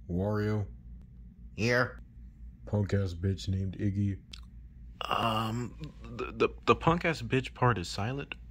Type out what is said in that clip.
Wario. Here. Punk ass bitch named Iggy. The punk ass bitch part is silent.